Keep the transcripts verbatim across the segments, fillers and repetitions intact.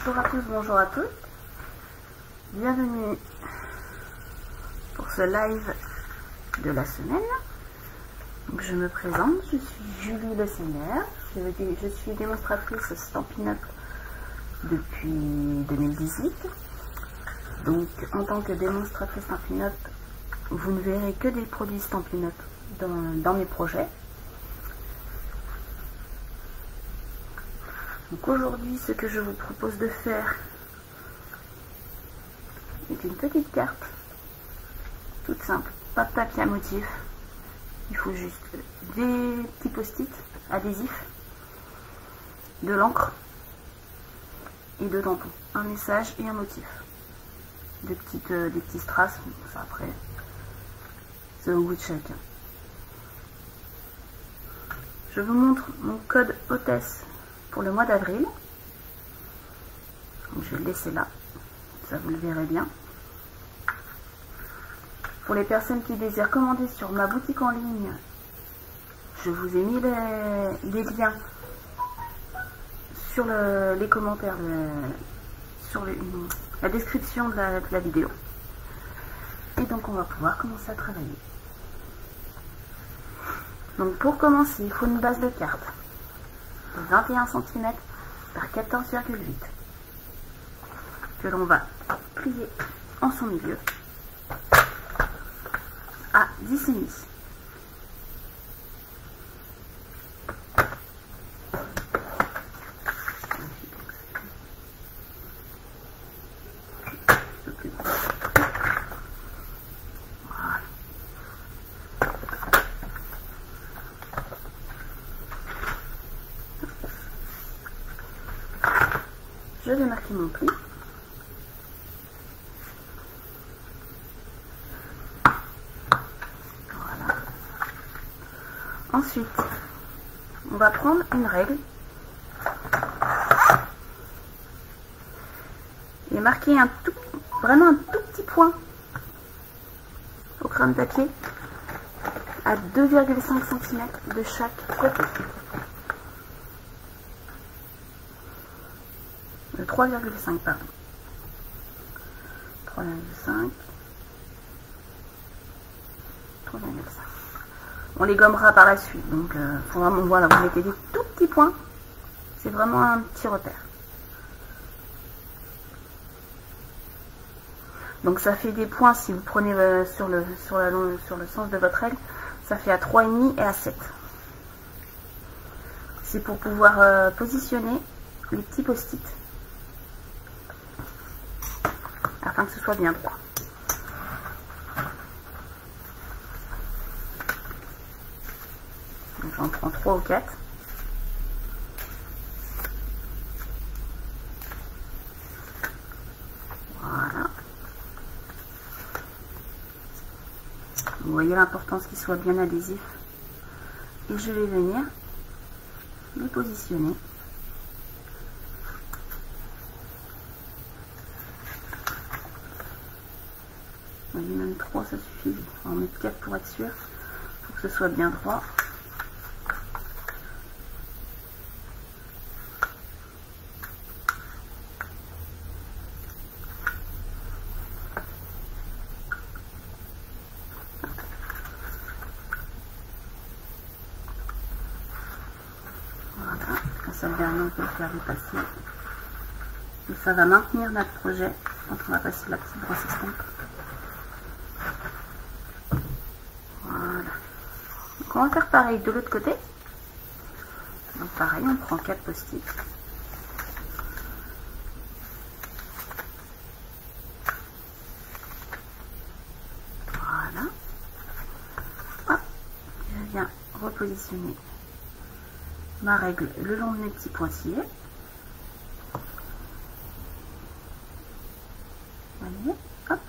Bonjour à tous, bonjour à toutes. Bienvenue pour ce live de la semaine. Donc, je me présente, je suis Julie Le Seigneur. Je, je suis démonstratrice Stampin' Up depuis deux mille dix-huit. Donc en tant que démonstratrice Stampin' Up, vous ne verrez que des produits Stampin' Up dans, dans mes projets. Donc aujourd'hui, ce que je vous propose de faire est une petite carte, toute simple, pas de papier à motif. Il faut juste des petits post-it adhésifs, de l'encre et de tampons, un message et un motif, de petites, euh, des petits strass. Ça après, c'est au goût de chacun. Je vous montre mon code hôtesse pour le mois d'avril. Je vais le laisser là, ça vous le verrez bien. Pour les personnes qui désirent commander sur ma boutique en ligne, je vous ai mis les, les liens sur le, les commentaires, le, sur le, la description de la, de la vidéo. Et donc on va pouvoir commencer à travailler. Donc pour commencer, il faut une base de carte de vingt et un centimètres par quatorze virgule huit que l'on va plier en son milieu à dix et demi. Je vais marquer mon pli. Voilà. Ensuite, on va prendre une règle et marquer un tout, vraiment un tout petit point au crayon de papier à deux virgule cinq centimètres de chaque côté. trois virgule cinq, pardon. trois virgule cinq. trois virgule cinq. On les gommera par la suite. Donc, euh, faut vraiment, voilà, vous mettez des tout petits points. C'est vraiment un petit repère. Donc, ça fait des points, si vous prenez euh, sur, le, sur, la, sur le sens de votre règle, ça fait à trois virgule cinq et à sept. C'est pour pouvoir euh, positionner les petits post-it, afin que ce soit bien droit. Donc j'en prends trois ou quatre. Voilà. Vous voyez l'importance qu'il soit bien adhésif. Et je vais venir les positionner. Même trois, ça suffit. On va en mettre quatre pour être sûr. Il faut que ce soit bien droit. Voilà. Comme ça, le dernier, on peut le faire dépasser. Et ça va maintenir notre projet quand on va passer la petite brosse estompe. On va faire pareil de l'autre côté. Donc pareil, on prend quatre post-it. Voilà. Hop. Je viens repositionner ma règle le long de mes petits pointillés. Voyez, hop.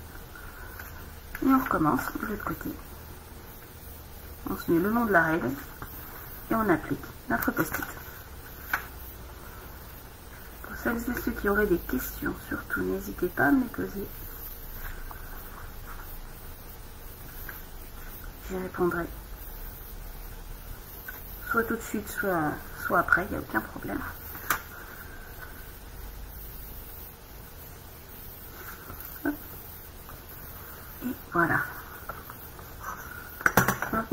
Et on recommence de l'autre côté. On se met le long de la règle et on applique notre post-it. Pour celles et ceux qui auraient des questions, surtout n'hésitez pas à me les poser. J'y répondrai. Soit tout de suite, soit, soit après, il n'y a aucun problème.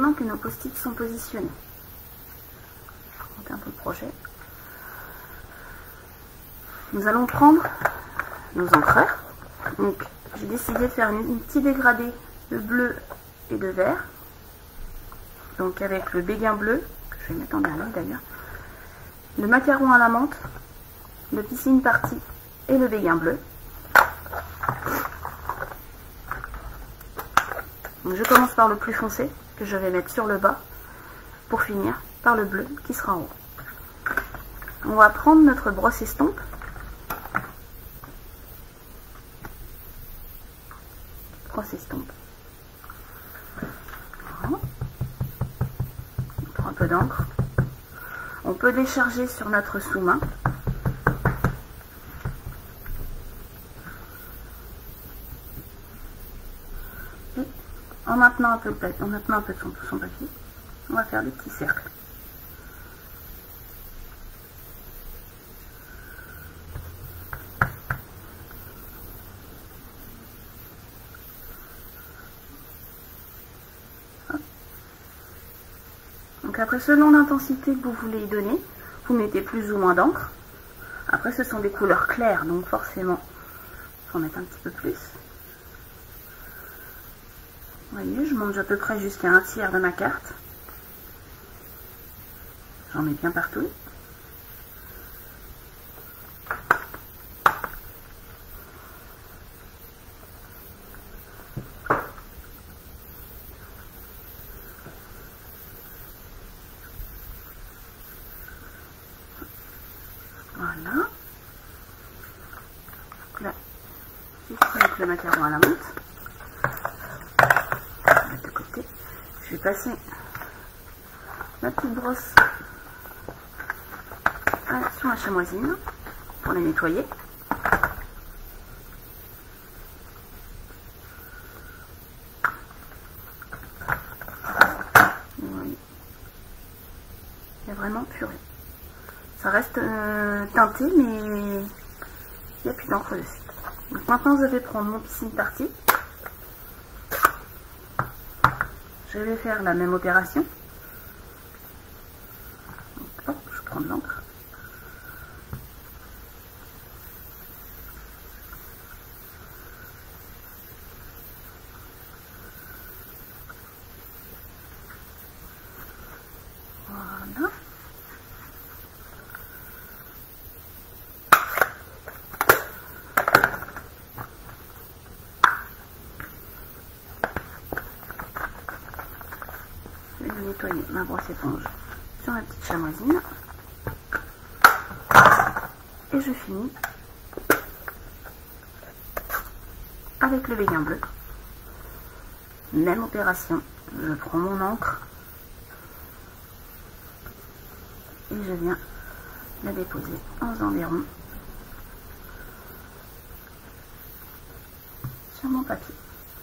maintenant que nos post-it sont positionnés. Je vais monter un peu le projet. Nous allons prendre nos encreurs. Donc, j'ai décidé de faire une, une petite dégradée de bleu et de vert. Donc, avec le béguin bleu, que je vais mettre en dernier d'ailleurs, le macaron à la menthe, le piscine party et le béguin bleu. Donc, je commence par le plus foncé, que je vais mettre sur le bas, pour finir par le bleu qui sera en haut. On va prendre notre brosse estompe. Brosse estompe. Voilà. On prend un peu d'encre. On peut décharger sur notre sous-main. Et en maintenant un peu de, en maintenant un peu de son, son papier, on va faire des petits cercles. Donc après, selon l'intensité que vous voulez y donner, vous mettez plus ou moins d'encre. Après, ce sont des couleurs claires, donc forcément, il faut en mettre un petit peu plus. Vous voyez, je monte à peu près jusqu'à un tiers de ma carte. J'en mets bien partout. Voilà. Donc là, juste avec le macaron à la menthe. De côté, je vais passer ma petite brosse sur la chamoisine pour la nettoyer. Vous voyez, il y a vraiment purée. Ça reste euh, teinté, mais il n'y a plus d'encre dessus. Donc maintenant, je vais prendre mon piscine party. Je vais faire la même opération. Donc, hop, je prends de l'encre. Voilà. Je vais nettoyer ma brosse éponge sur la petite chamoisine. Et je finis avec le béguin bleu. Même opération. Je prends mon encre et je viens la déposer en faisant des ronds sur mon papier.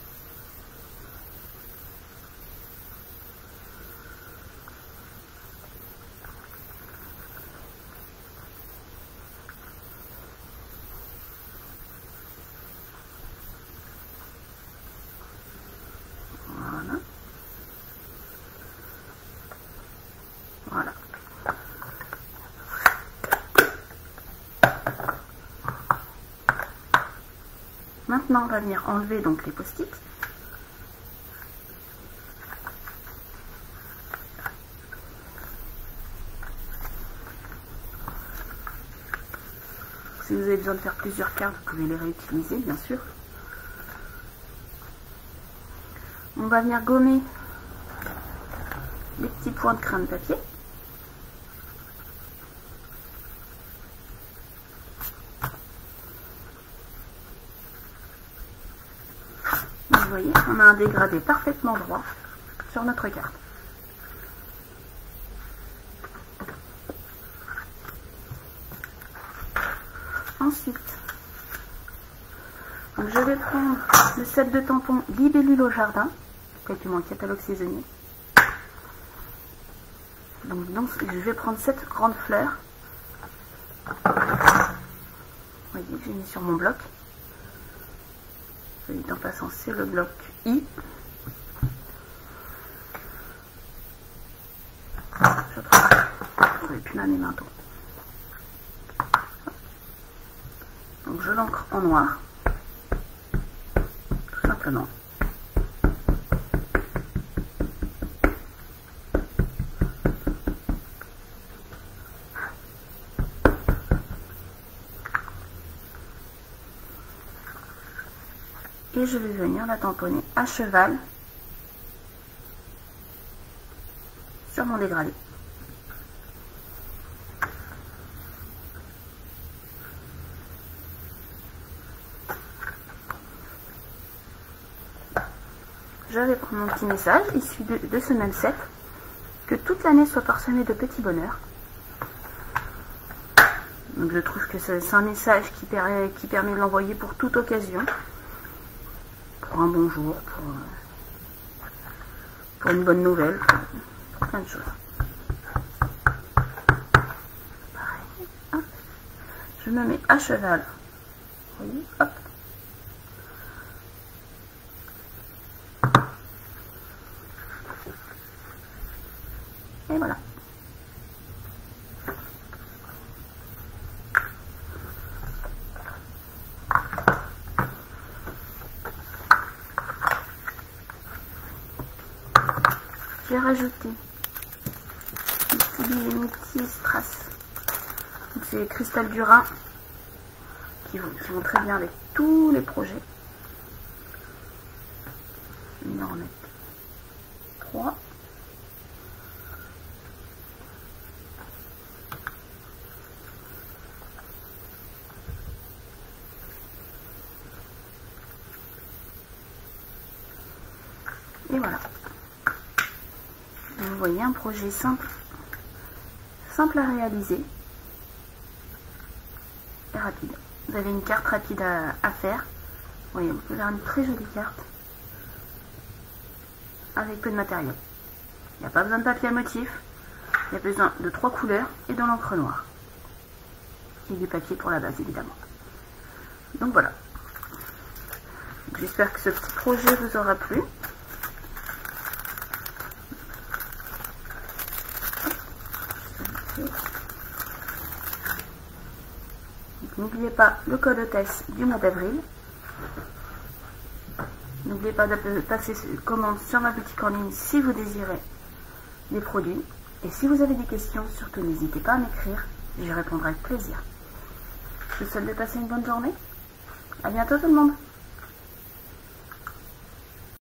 Voilà. Voilà. Maintenant, on va venir enlever donc les post-it. Si vous avez besoin de faire plusieurs cartes, vous pouvez les réutiliser, bien sûr. On va venir gommer les petits points de crin de papier. Vous voyez, on a un dégradé parfaitement droit sur notre carte. Ensuite, donc je vais prendre le set de tampons Libellule au jardin, avec mon catalogue saisonnier. Donc, donc je vais prendre cette grande fleur. Vous voyez, j'ai mis sur mon bloc. Celui en passant, c'est le bloc I. à mes mains. Donc je l'encre en noir, tout simplement. Et je vais venir la tamponner à cheval sur mon dégradé. Je vais prendre mon petit message issu de, de ce même set, que toute l'année soit parsemée de petits bonheurs. Donc je trouve que c'est un message qui permet, qui permet de l'envoyer pour toute occasion, pour un bonjour, pour, pour une bonne nouvelle, pour, pour plein de choses. Pareil, hop. Je me mets à cheval, vous voyez, hop. Et voilà. J'ai rajouté des petits strass. C'est cristal du Rhin qui vont, qui vont très bien avec tous les projets. Je vais en remettre trois. Et voilà. Vous voyez, un projet simple, simple à réaliser et rapide. Vous avez une carte rapide à, à faire. Vous voyez, vous pouvez faire une très jolie carte avec peu de matériel. Il n'y a pas besoin de papier à motif. Il y a besoin de trois couleurs et de l'encre noire. Et du papier pour la base, évidemment. Donc voilà. J'espère que ce petit projet vous aura plu. N'oubliez pas le code hôtesse du mois d'avril. N'oubliez pas de passer commande sur ma boutique en ligne si vous désirez des produits. Et si vous avez des questions, surtout n'hésitez pas à m'écrire. J'y répondrai avec plaisir. Je vous souhaite de passer une bonne journée. À bientôt tout le monde.